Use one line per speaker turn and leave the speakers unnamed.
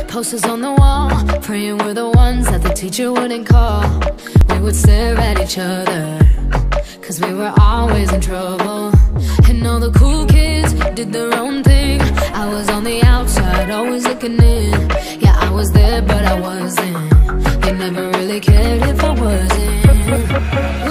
Posters on the wall, praying we're the ones that the teacher wouldn't call. We would stare at each other, cause we were always in trouble. And all the cool kids did their own thing. I was on the outside, always looking in. Yeah, I was there, but I wasn't. They never really cared if I wasn't.